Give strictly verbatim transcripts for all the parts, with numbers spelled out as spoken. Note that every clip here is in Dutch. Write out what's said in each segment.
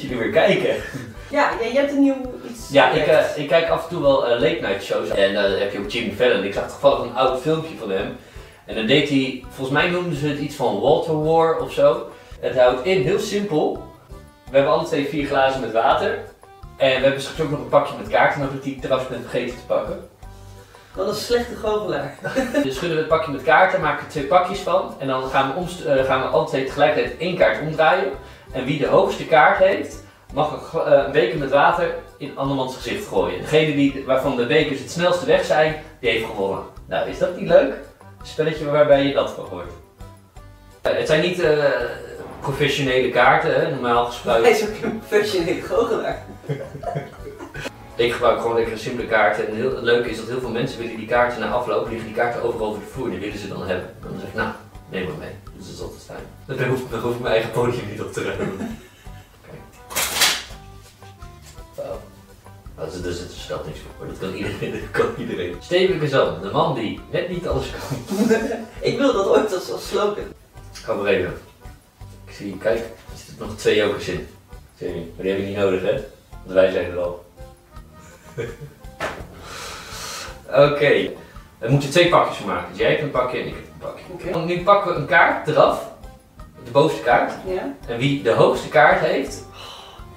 dat jullie weer kijken. Ja, ja, je hebt een nieuw iets. Ja, ik, uh, ik kijk af en toe wel uh, late night shows. En uh, dan heb je ook Jimmy Fallon. Ik zag toevallig een oud filmpje van hem. En dan deed hij, volgens mij noemden ze het iets van water war of zo. Het houdt in, heel simpel. We hebben alle twee vier glazen met water. En we hebben straks ook nog een pakje met kaarten, nog dat die trouwens ben vergeten te pakken. Wat een slechte goochelaar. Dus schudden we het pakje met kaarten, maken er twee pakjes van. En dan gaan we, omst uh, gaan we alle twee tegelijkertijd één kaart omdraaien. En wie de hoogste kaart heeft, mag een, uh, een beker met water in andermans gezicht gooien. Degene die, waarvan de bekers het snelste weg zijn, die heeft gewonnen. Nou, is dat niet leuk? Een spelletje waarbij je dat van hoort. Uh, het zijn niet uh, professionele kaarten, hè, normaal gesproken. Hij is ook een professionele goochelaar. Ik gebruik gewoon lekker een simpele kaarten. En heel, het leuke is dat heel veel mensen willen die kaarten na afloop, liggen die kaarten overal over de vloer. Die willen ze dan hebben. En dan zeg ik, nou, neem maar mee. Dus dat is altijd fijn. Dan hoef, dan hoef ik mijn eigen podium niet op te ruimen. Oh, dus er stelt niks voor. Dat kan iedereen. Dat kan iedereen. Stevige Zan, de man die net niet alles kan. Ik wil dat ooit als, als slogan. Ga maar even. Ik zie, kijk, er zitten nog twee jokers in. Zie je, maar die heb ik niet nodig, hè? Want wij zijn er al. Oké, okay. We moeten twee pakjes van maken. Dus jij hebt een pakje en ik heb een pakje. Okay. Nu pakken we een kaart eraf. De bovenste kaart. Ja. En wie de hoogste kaart heeft. Oh,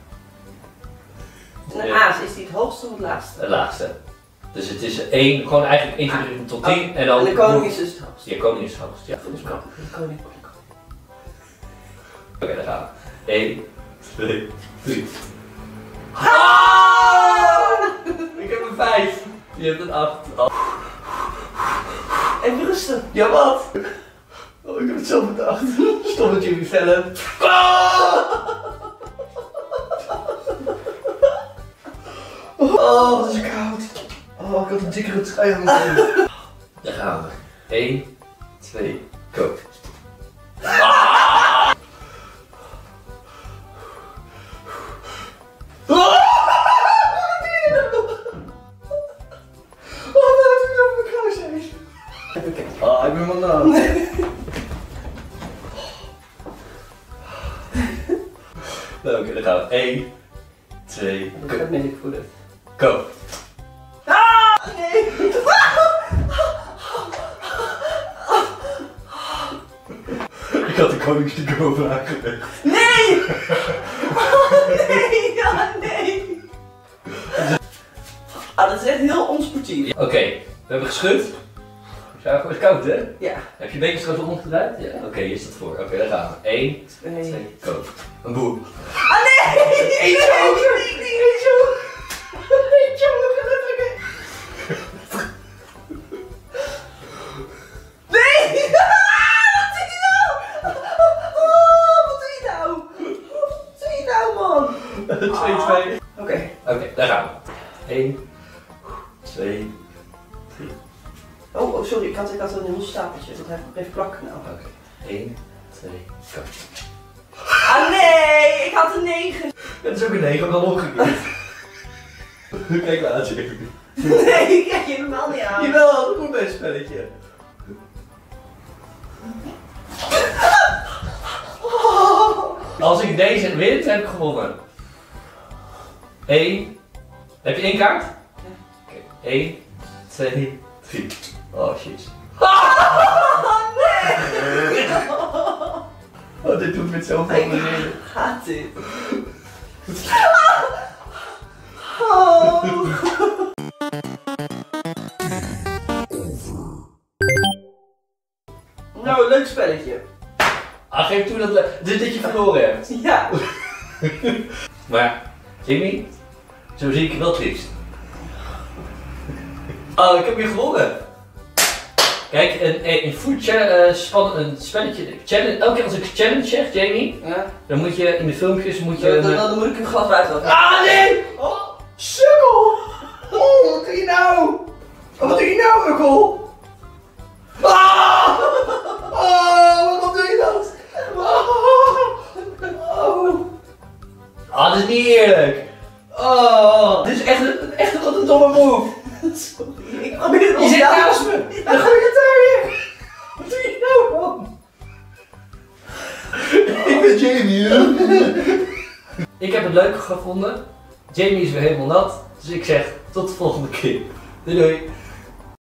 nee. Een aas, is die het hoogste of het laagste? Het laagste. Dus het is één, gewoon eigenlijk één, twee, drie tot tien. Oh. En, dan en de koning is dus het hoogste. Ja, koning is het hoogste. Ja, volgens mij. De koning. Oké, okay, daar gaan we. één, twee, drie. Ah! Ik heb een vijf. Je hebt een acht. Oh. Even rustig. Ja, wat? Oh, ik heb het zelf bedacht. Stop met Jimmy Fallon. Ah! Oh, wat is koud. Oh, ik had een dikkere trui aan mijn hoofd. Daar gaan we. één, twee, go. Ah! Ah, ik ben maar na. Nou, oké, dan gaan we. één, twee, go. Dat ben ik voelen. Go. Ah, nee. Ik had de koningsstuk over aangelegd. Nee! Oh, nee, ja, nee. Ah, dat is echt heel onsportief. Oké, okay, we hebben geschud. Het is koud, hè? Ja. Heb je bekers zo omgedraaid? Ja. Oké, okay, hier is dat voor. Oké, okay, daar gaan we. één, twee, twee, go. Een boer. Ah, nee! Eén zo! Nee, nee, nee, zo! Nee, zo, gelukkig! Nee! Wat doe je nou? Oh, wat doe je nou? Wat doe je nou, man? twee, twee. Oké. Oké, daar gaan we. één, twee, drie. Oh, oh, sorry, ik had, ik had een heel stapeltje. Dat heeft even plakken nou. Oké, okay. één, twee, go. Ah nee, ik had een negen. Dat is ook een negen, maar dan omgekeerd. Kijk, laat je even. Nee, ik krijg je helemaal niet aan. Jawel, dat komt bij een spelletje. Als ik deze win, heb ik gewonnen. één. Heb je één kaart? Ja. Oké, één, twee, drie. Oh shit. Oh nee! Oh, dit doet met zoveel plezier. Gaat dit? Oh. Nou, leuk spelletje. Ah, geef toe dat, dus dat je verloren hebt. Ja. Maar, Jimmy, zo zie ik je wel triest. Oh, ik heb weer gewonnen. Kijk, een, een food challenge, uh, span, een spelletje, challenge, elke keer als ik challenge zeg, Jamie, Ja. dan moet je in de filmpjes, moet je... Dan, dan, dan moet ik een glas water laten. Ah, nee! Oh, sukkel! Oh, wat doe je nou? Oh, wat doe je nou, ukkel? Ah! Oh, waarom doe je dat? Oh. Ah, dat is niet eerlijk. Oh, dit is echt een, echt wat een domme move. Sorry, ik probeer het Je zit naast me. Dan gooi je het daar weer. Wat doe je nou, man? Ik ben Jamie, hè? Ik heb het leuk gevonden. Jamie is weer helemaal nat. Dus ik zeg tot de volgende keer. Doei doei.